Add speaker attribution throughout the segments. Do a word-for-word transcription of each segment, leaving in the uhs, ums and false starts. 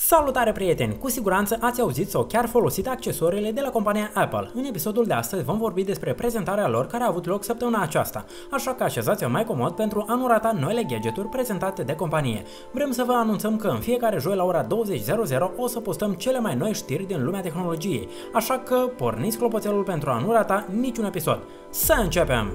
Speaker 1: Salutare prieteni! Cu siguranță ați auzit sau chiar folosit accesoriile de la compania Apple. În episodul de astăzi vom vorbi despre prezentarea lor care a avut loc săptămâna aceasta, așa că așezați-vă mai comod pentru a nu rata noile gadgeturi prezentate de companie. Vrem să vă anunțăm că în fiecare joi la ora douăzeci o să postăm cele mai noi știri din lumea tehnologiei, așa că porniți clopoțelul pentru a nu rata niciun episod. Să începem!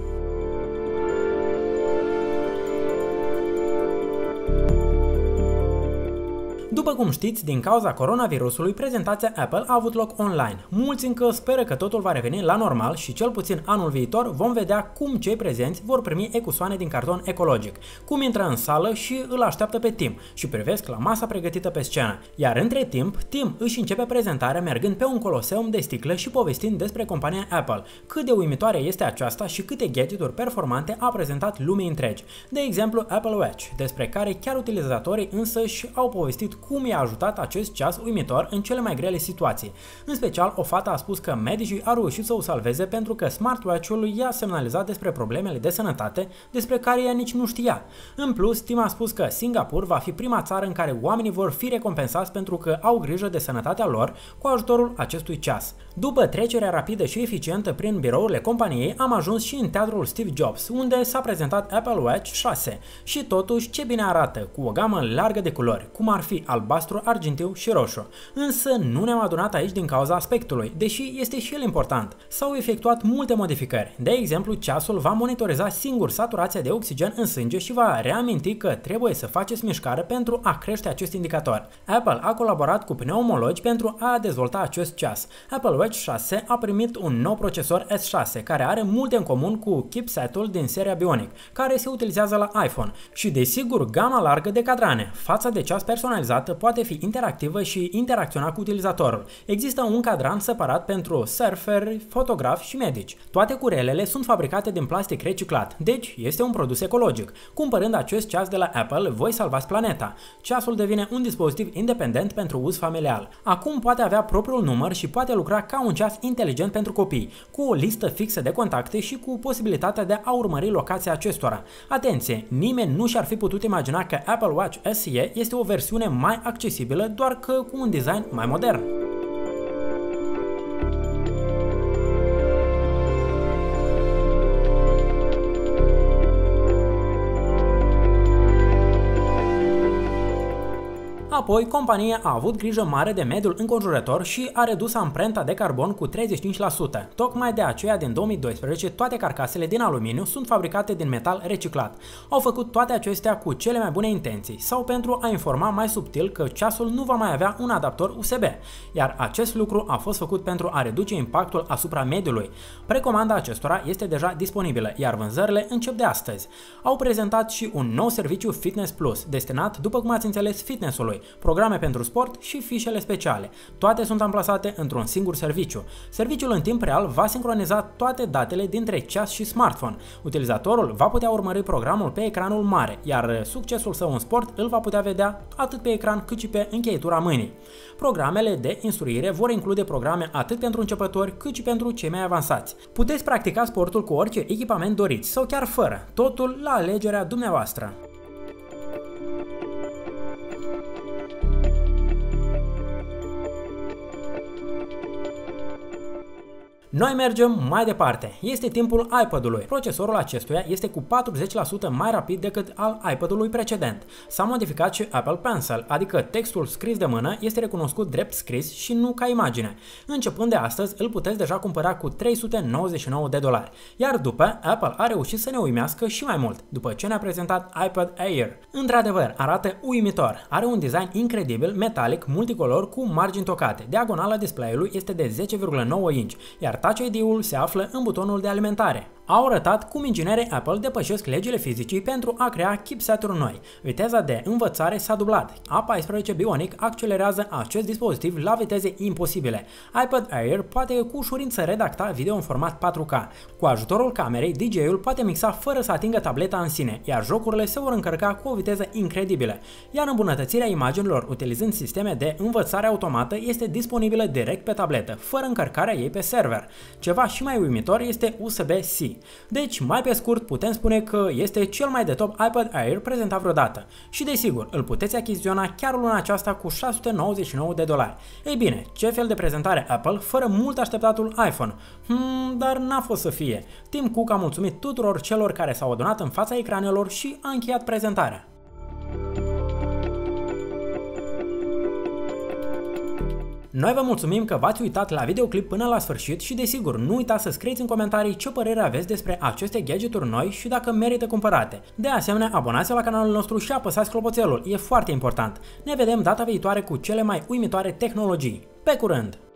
Speaker 1: După cum știți, din cauza coronavirusului, prezentația Apple a avut loc online. Mulți încă speră că totul va reveni la normal și cel puțin anul viitor vom vedea cum cei prezenți vor primi ecusoane din carton ecologic, cum intră în sală și îl așteaptă pe Tim și privesc la masa pregătită pe scenă. Iar între timp, Tim își începe prezentarea mergând pe un coloseum de sticlă și povestind despre compania Apple, cât de uimitoare este aceasta și câte gadgeturi performante a prezentat lumii întregi. De exemplu, Apple Watch, despre care chiar utilizatorii însăși au povestit cum i-a ajutat acest ceas uimitor în cele mai grele situații. În special, o fată a spus că medicii au reușit să o salveze pentru că smartwatch-ul i-a semnalizat despre problemele de sănătate despre care ea nici nu știa. În plus, Tim a spus că Singapore va fi prima țară în care oamenii vor fi recompensați pentru că au grijă de sănătatea lor cu ajutorul acestui ceas. După trecerea rapidă și eficientă prin birourile companiei, am ajuns și în teatrul Steve Jobs, unde s-a prezentat Apple Watch șase. Și totuși, ce bine arată, cu o gamă largă de culori, cum ar fi albastru, argintiu și roșu. Însă nu ne-am adunat aici din cauza aspectului, deși este și el important. S-au efectuat multe modificări. De exemplu, ceasul va monitoriza singur saturația de oxigen în sânge și va reaminti că trebuie să faceți mișcare pentru a crește acest indicator. Apple a colaborat cu pneumologi pentru a dezvolta acest ceas. Apple Watch șase a primit un nou procesor S șase, care are multe în comun cu chipsetul din seria Bionic, care se utilizează la iPhone. Și desigur, gama largă de cadrane. Fața de ceas personalizată poate fi interactivă și interacționa cu utilizatorul. Există un cadran separat pentru surferi, fotografi și medici. Toate curelele sunt fabricate din plastic reciclat, deci este un produs ecologic. Cumpărând acest ceas de la Apple, voi salvați planeta. Ceasul devine un dispozitiv independent pentru uz familial. Acum poate avea propriul număr și poate lucra ca un ceas inteligent pentru copii, cu o listă fixă de contacte și cu posibilitatea de a urmări locația acestora. Atenție, nimeni nu și-ar fi putut imagina că Apple Watch S E este o versiune mai accesibilă, doar că cu un design mai modern. Apoi, compania a avut grijă mare de mediul înconjurător și a redus amprenta de carbon cu treizeci și cinci la sută. Tocmai de aceea, din două mii doisprezece, toate carcasele din aluminiu sunt fabricate din metal reciclat. Au făcut toate acestea cu cele mai bune intenții sau pentru a informa mai subtil că ceasul nu va mai avea un adaptor U S B, iar acest lucru a fost făcut pentru a reduce impactul asupra mediului. Precomanda acestora este deja disponibilă, iar vânzările încep de astăzi. Au prezentat și un nou serviciu Fitness Plus, destinat, după cum ați înțeles, fitnessului, programe pentru sport și fișele speciale. Toate sunt amplasate într-un singur serviciu. Serviciul în timp real va sincroniza toate datele dintre ceas și smartphone. Utilizatorul va putea urmări programul pe ecranul mare, iar succesul său în sport îl va putea vedea atât pe ecran cât și pe încheietura mâinii. Programele de instruire vor include programe atât pentru începători cât și pentru cei mai avansați. Puteți practica sportul cu orice echipament doriți sau chiar fără, totul la alegerea dumneavoastră. Noi mergem mai departe. Este timpul iPad-ului. Procesorul acestuia este cu patruzeci la sută mai rapid decât al iPad-ului precedent. S-a modificat și Apple Pencil, adică textul scris de mână este recunoscut drept scris și nu ca imagine. Începând de astăzi, îl puteți deja cumpăra cu trei sute nouăzeci și nouă de dolari. Iar după, Apple a reușit să ne uimească și mai mult, după ce ne-a prezentat iPad Air. Într-adevăr, arată uimitor. Are un design incredibil, metalic, multicolor, cu margini tocate. Diagonala display-ului este de zece virgulă nouă inch, iar Touch I D-ul se află în butonul de alimentare. Au arătat cum inginerii Apple depășesc legile fizicii pentru a crea chipseturi noi. Viteza de învățare s-a dublat. A paisprezece Bionic accelerează acest dispozitiv la viteze imposibile. iPad Air poate cu ușurință redacta video în format patru K. Cu ajutorul camerei, D J-ul poate mixa fără să atingă tableta în sine, iar jocurile se vor încărca cu o viteză incredibilă. Iar îmbunătățirea imaginilor utilizând sisteme de învățare automată este disponibilă direct pe tabletă, fără încărcarea ei pe server. Ceva și mai uimitor este U S B C. Deci, mai pe scurt, putem spune că este cel mai de top iPad Air prezentat vreodată. Și desigur, îl puteți achiziționa chiar luna aceasta cu șase sute nouăzeci și nouă de dolari. Ei bine, ce fel de prezentare Apple fără mult așteptatul iPhone? Hmm, dar n-a fost să fie. Tim Cook a mulțumit tuturor celor care s-au adunat în fața ecranelor și a încheiat prezentarea. Noi vă mulțumim că v-ați uitat la videoclip până la sfârșit și desigur nu uitați să scrieți în comentarii ce părere aveți despre aceste gadgeturi noi și dacă merită cumpărate. De asemenea, abonați-vă la canalul nostru și apăsați clopoțelul, e foarte important. Ne vedem data viitoare cu cele mai uimitoare tehnologii. Pe curând!